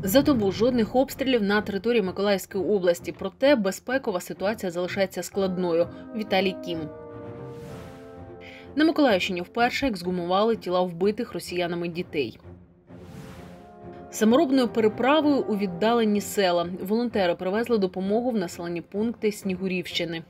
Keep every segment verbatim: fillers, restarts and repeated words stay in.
За добу жодних обстрілів на території Миколаївської області. Проте безпекова ситуація залишається складною. Віталій Кім. На Миколаївщині вперше ексгумували тіла вбитих росіянами дітей. Саморобною переправою у віддалені села. Волонтери привезли допомогу в населені пункти Снігурівщини.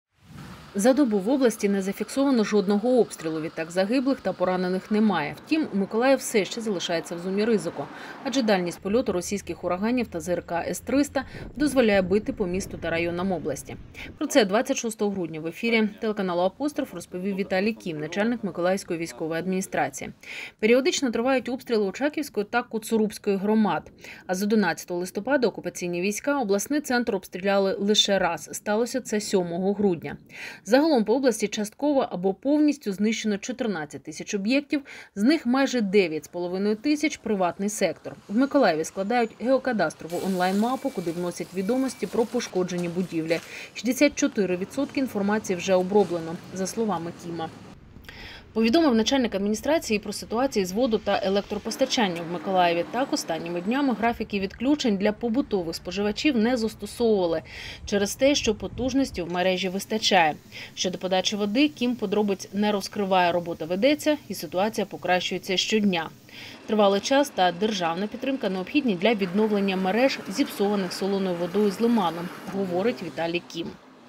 За добу в області не зафіксовано жодного обстрілу. Відтак загиблих та поранених немає. Втім, Миколаїв все ще залишається в зоні ризику. Адже дальність польоту російських ураганів та ЗРК С триста дозволяє бити по місту та районам області. Про це двадцять шостого грудня в ефірі телеканалу «Апостроф» розповів Віталій Кім, начальник Миколаївської військової адміністрації. Періодично тривають обстріли Очаківської та Коцурубської громад. А з одинадцятого листопада окупаційні війська обласний центр обстріляли лише раз. Сталося це сьомого грудня. Загалом по області частково або повністю знищено чотирнадцять тисяч об'єктів, з них майже дев'ять з половиною тисяч – приватний сектор. В Миколаєві складають геокадастрову онлайн-мапу, куди вносять відомості про пошкоджені будівлі. шістдесят чотири відсотки інформації вже оброблено, за словами Кіма. Повідомив начальник адміністрації про ситуацію з воду- та електропостачанням в Миколаєві. Так, останніми днями графіки відключень для побутових споживачів не застосовували через те, що потужності в мережі вистачає. Щодо подачі води, Кім подробиць не розкриває, робота ведеться і ситуація покращується щодня. Тривалий час та державна підтримка необхідні для відновлення мереж, зіпсованих солоною водою з лиманом, говорить Віталій Кім.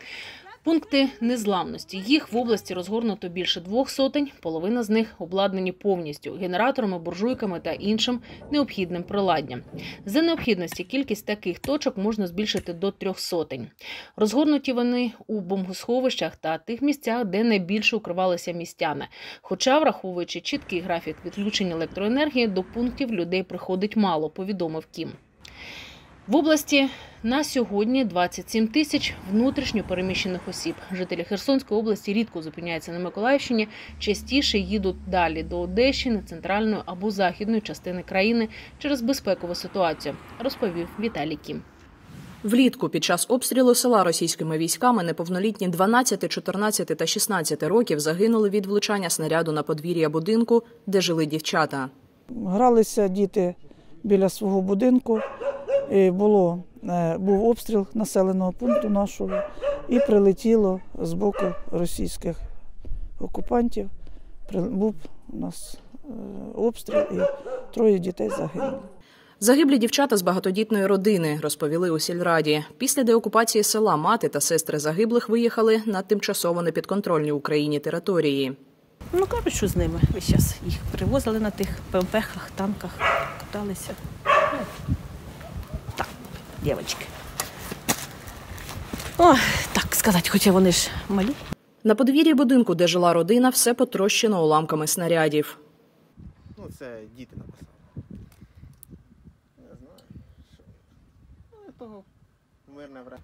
Пункти незламності. Їх в області розгорнуто більше двох сотень, половина з них обладнані повністю – генераторами, буржуйками та іншим необхідним приладдям. За необхідності кількість таких точок можна збільшити до трьох сотень. Розгорнуті вони у бомбосховищах та тих місцях, де найбільше укривалися містяни. Хоча, враховуючи чіткий графік відключення електроенергії, до пунктів людей приходить мало, повідомив Кім. В області на сьогодні двадцять сім тисяч внутрішньо переміщених осіб. Жителі Херсонської області рідко зупиняються на Миколаївщині, частіше їдуть далі до Одещини, центральної або західної частини країни через безпекову ситуацію, розповів Віталій Кім. Влітку під час обстрілу села російськими військами неповнолітні дванадцяти, чотирнадцяти та шістнадцяти років загинули від влучання снаряду на подвір'я будинку, де жили дівчата. Гралися діти біля свого будинку. І було, був обстріл населеного пункту нашого і прилетіло з боку російських окупантів. Був у нас обстріл і троє дітей загинули. Загиблі дівчата з багатодітної родини, розповіли у сільраді. Після деокупації села мати та сестри загиблих виїхали на тимчасово непідконтрольні Україні території. Ну, кажуть, що з ними весь час. Їх привозили на тих ПМП-хах, танках, каталися. Дівчатки. О, так сказати, хоча вони ж малі. На подвір'ї будинку, де жила родина, все потрощено уламками снарядів. Ну, це діти написали. Не знаю, що. Ну, того мирне время.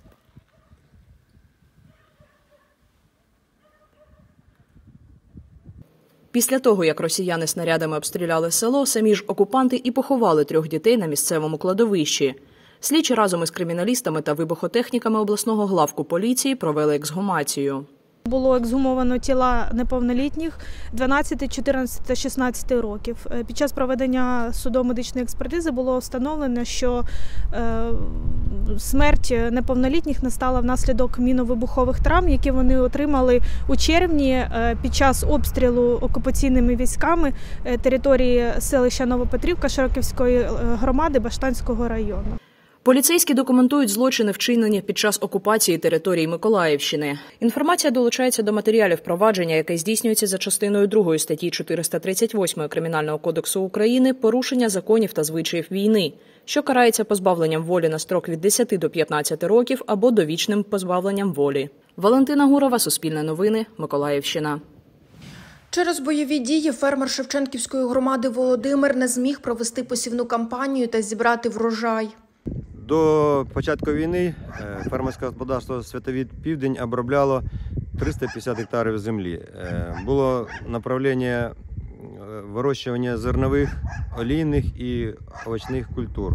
Після того, як росіяни снарядами обстріляли село, самі ж окупанти і поховали трьох дітей на місцевому кладовищі. Слідчі разом із криміналістами та вибухотехніками обласного главку поліції провели ексгумацію. Було ексгумовано тіла неповнолітніх дванадцяти, чотирнадцяти та шістнадцяти років. Під час проведення судово-медичної експертизи було встановлено, що е, смерть неповнолітніх настала внаслідок мінно-вибухових травм, які вони отримали у червні е, під час обстрілу окупаційними військами е, території селища Новопетрівка Широківської громади Баштанського району. Поліцейські документують злочини, вчинені під час окупації території Миколаївщини. Інформація долучається до матеріалів провадження, яке здійснюється за частиною другої статті чотириста тридцять восьмої Кримінального кодексу України «Порушення законів та звичаїв війни», що карається позбавленням волі на строк від десяти до п'ятнадцяти років або довічним позбавленням волі. Валентина Гурова, Суспільне новини, Миколаївщина. Через бойові дії фермер Шевченківської громади Володимир не зміг провести посівну кампанію та зібрати врожай. До початку війни фермерське господарство «Святовід Південь» обробляло триста п'ятдесят гектарів землі. Було направлення вирощування зернових, олійних і овочних культур.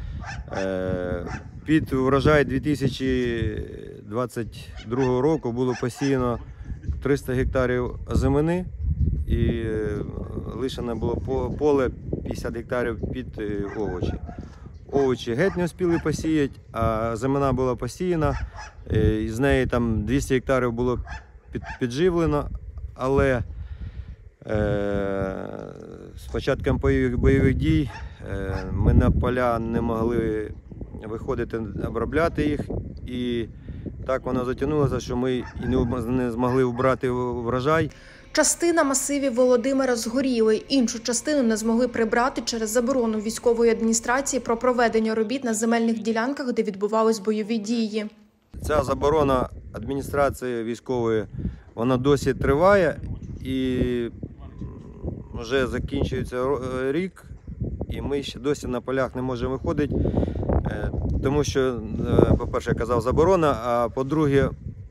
Під урожай дві тисячі двадцять другого року було посіяно триста гектарів озимини і лишено було поле п'ятдесят гектарів під овочі. овочі геть не встигли посіяти, а земля була посіяна, і з неї там двісті гектарів було підживлено, але е, з початком бойових, бойових дій е, ми на поля не могли виходити, обробляти їх, і так воно затягнулося, що ми і не змогли вбрати врожай. Частина масивів Володимира згоріли, іншу частину не змогли прибрати через заборону військової адміністрації про проведення робіт на земельних ділянках, де відбувались бойові дії. Ця заборона адміністрації військової, вона досі триває, і вже закінчується рік, і ми ще досі на полях не можемо виходити, тому що, по-перше, я казав, заборона, а по-друге,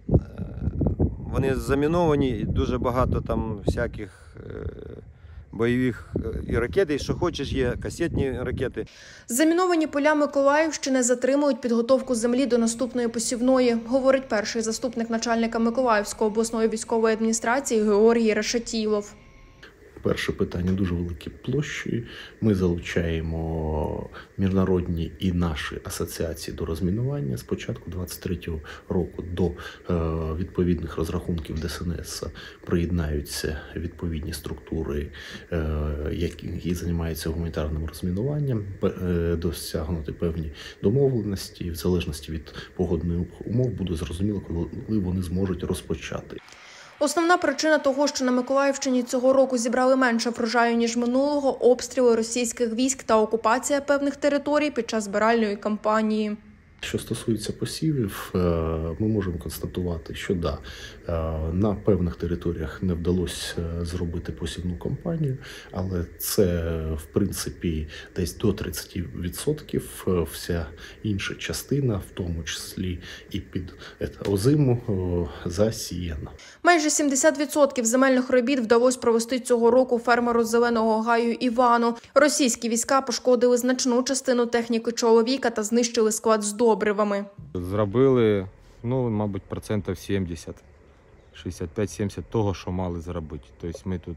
вони заміновані, і дуже багато там всяких бойових і ракет, і що хочеш є, касетні ракети. Заміновані поля Миколаївщини затримують підготовку землі до наступної посівної, говорить перший заступник начальника Миколаївської обласної військової адміністрації Георгій Решетілов. Перше питання – дуже великі площі. Ми залучаємо міжнародні і наші асоціації до розмінування. З початку двадцять третього року до е, відповідних розрахунків Де Ес Ен Ес приєднаються відповідні структури, е, які займаються гуманітарним розмінуванням, е, досягнути певні домовленості. В залежності від погодних умов буде зрозуміло, коли вони зможуть розпочати. Основна причина того, що на Миколаївщині цього року зібрали менше врожаю, ніж минулого – обстріли російських військ та окупація певних територій під час збиральної кампанії. Що стосується посівів, ми можемо констатувати, що да, на певних територіях не вдалося зробити посівну кампанію, але це, в принципі, десь до тридцять відсотків. Вся інша частина, в тому числі і під озиму, засіяна. Майже сімдесят відсотків земельних робіт вдалося провести цього року фермеру Зеленого Гаю Івану. Російські війська пошкодили значну частину техніки чоловіка та знищили склад з добривами. Зробили, ну, мабуть, процентів сімдесят, шістдесят п'ять - сімдесят того, що мали зробити. Тобто ми тут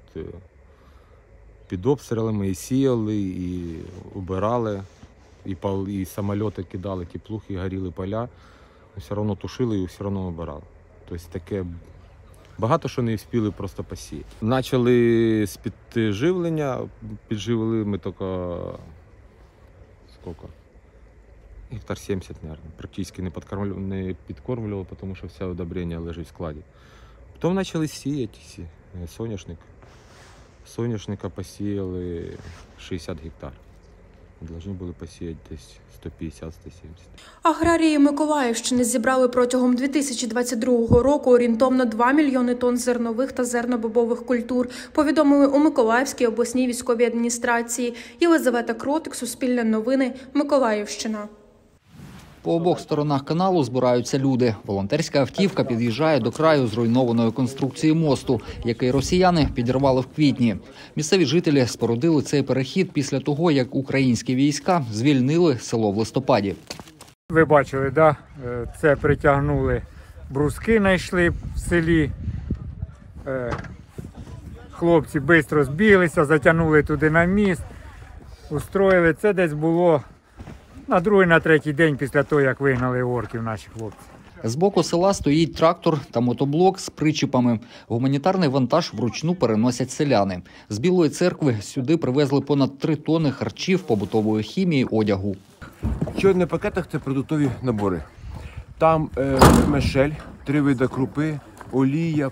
під обстрілами і сіяли, і убирали, і, пал, і самоліти кидали, теплухи, і горіли поля. Все одно тушили і все одно убирали. Тобто таке багато що не встигли просто посіяти. Почали з підживлення, підживили ми тільки скільки? Гектар сімдесят, мабуть. Практично не, не підкормлювали, тому що все удобрення лежить в складі. Потім почали сіяти соняшник. Соняшника посіяли шістдесят гектар. Должны були посіяти десь сто п'ятдесят - сто сімдесят. Аграрії Миколаївщини зібрали протягом дві тисячі двадцять другого року орієнтовно два мільйони тонн зернових та зернобобових культур, повідомили у Миколаївській обласній військовій адміністрації. Єлизавета Кротик, Суспільне новини, Миколаївщина. По обох сторонах каналу збираються люди. Волонтерська автівка під'їжджає до краю зруйнованої конструкції мосту, який росіяни підірвали в квітні. Місцеві жителі спорудили цей перехід після того, як українські війська звільнили село в листопаді. Ви бачили, да? Це притягнули, бруски знайшли в селі. Хлопці швидко збіглися, затягнули туди на міст, устроїли. Це десь було на другий, на третій день після того, як вигнали орків наші хлопці. З боку села стоїть трактор та мотоблок з причіпами. Гуманітарний вантаж вручну переносять селяни. З Білої церкви сюди привезли понад три тонни харчів, побутової хімії, одягу. Що на пакетах – це продуктові набори. Там е, мешель, три види крупи, олія,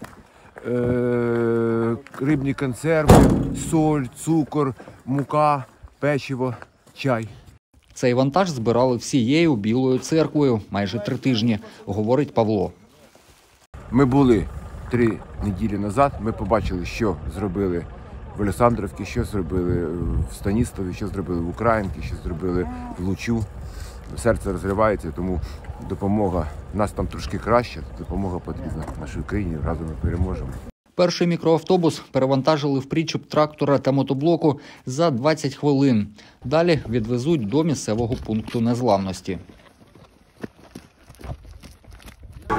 е, рибні консерви, соль, цукор, мука, печиво, чай. Цей вантаж збирали всією Білою церквою майже три тижні, говорить Павло. Ми були три неділі назад, ми побачили, що зробили в Олександрівці, що зробили в Станіславі, що зробили в Українці, що зробили в Лучу. Серце розривається, тому допомога, нас там трошки краще, допомога потрібна нашій Україні, разом ми переможемо. Перший мікроавтобус перевантажили в причіп трактора та мотоблоку за двадцять хвилин. Далі відвезуть до місцевого пункту незламності.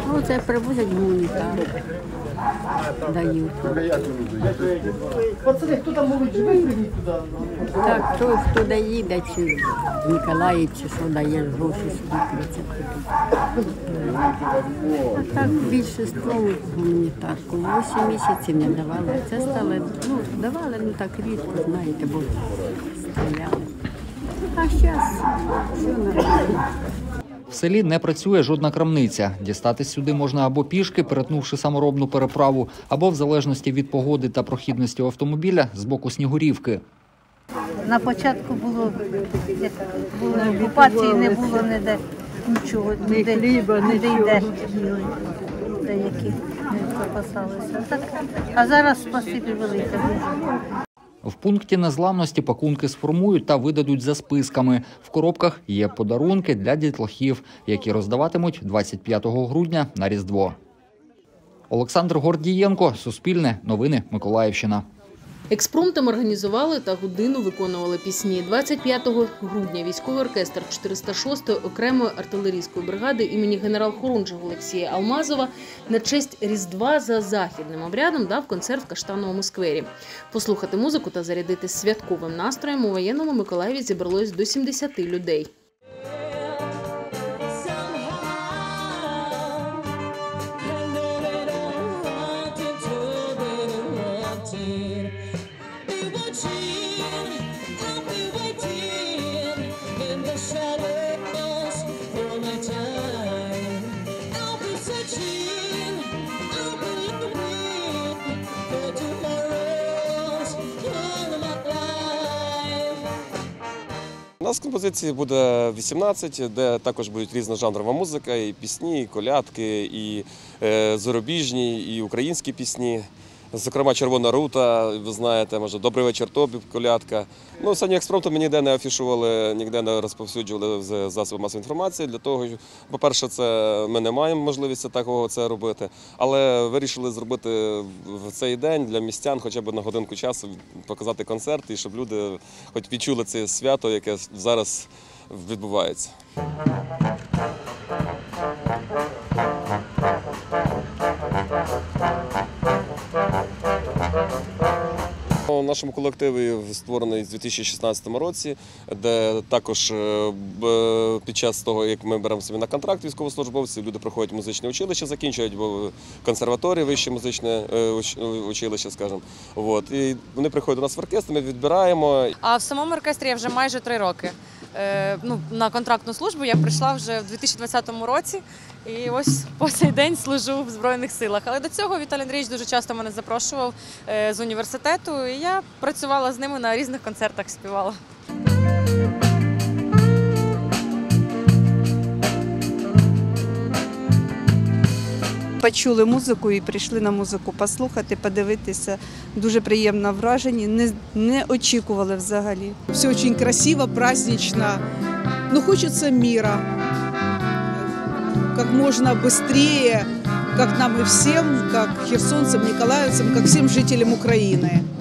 Ну, це привозять гуманітар. Дають. Пацани, хто там може живе, прийміть туди. Так, хто, хто дає, де чи в Ніколаїв, чи що дає гроші сюди тридцять копійок. А так більшість гуманітарку. Вісім місяців не давали. Це стало, ну, давали, ну так рідко, знаєте, бо стріляли. А зараз все нормально. В селі не працює жодна крамниця. Дістатись сюди можна або пішки, перетнувши саморобну переправу, або в залежності від погоди та прохідності автомобіля з боку Снігурівки. На початку було, було окупації, не було ніде нічого, ніде хліба, ніде йде. Деякі не запасалися. Так, а зараз спасибі велике. В пункті незламності пакунки сформують та видадуть за списками. В коробках є подарунки для дітлахів, які роздаватимуть двадцять п'ятого грудня на Різдво. Олександр Гордієнко, Суспільне, новини, Миколаївщина. Експромтом організували та годину виконували пісні. двадцять п'ятого грудня військовий оркестр чотириста шостої окремої артилерійської бригади імені генерал-хорунжого Олексія Алмазова на честь Різдва за західним обрядом дав концерт в Каштановому сквері. Послухати музику та зарядитись святковим настроєм у воєнному Миколаєві зібралось до сімдесяти людей. У нас композиції буде вісімнадцять, де також будуть різножанрова музика, і пісні, і колядки, і е, зарубіжні, і українські пісні. Зокрема, «Червона рута», ви знаєте, може, «Добрий вечір тобі», колядка. Ну, самі експромти ми ніде не афішували, ніде не розповсюджували в засоби масової інформації. Для того, по-перше, це ми не маємо можливості такого це робити, але вирішили зробити в цей день для містян хоча б на годинку часу показати концерт, і щоб люди хоч відчули це свято, яке зараз відбувається. У нашому колективі створений у дві тисячі шістнадцятому році, де також під час того, як ми беремо собі на контракт військовослужбовців, люди проходять музичне училище, закінчують консерваторію, вище музичне училище, скажімо. От. І вони приходять до нас в оркестр, ми відбираємо. А в самому оркестрі я вже майже три роки. Е, ну, на контрактну службу я прийшла вже в дві тисячі двадцятому році і ось по цей день служу в Збройних силах. Але до цього Віталій Андрійович дуже часто мене запрошував е, з університету, і я працювала з ними на різних концертах, співала. Почули музику і прийшли на музику послухати, подивитися. Дуже приємно вражені, не, не очікували взагалі. Все дуже красиво, празднично, но хочеться мира. Как можно быстрее, как нам и всем, как херсонцам, николаевцам, как всем жителям Украины.